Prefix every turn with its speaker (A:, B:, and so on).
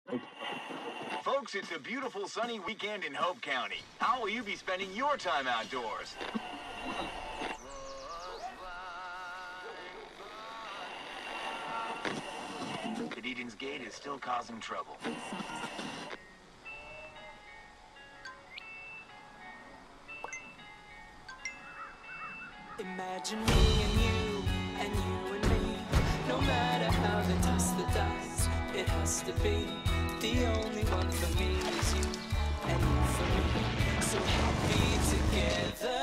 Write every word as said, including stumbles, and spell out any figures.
A: Folks, it's a beautiful sunny weekend in Hope County. How will you be spending your time outdoors? Eden's Gate is still causing trouble.
B: Imagine me and you, and you and me. No matter how they toss the dice, it has to be. The only one for me is you, and you for me. So happy together.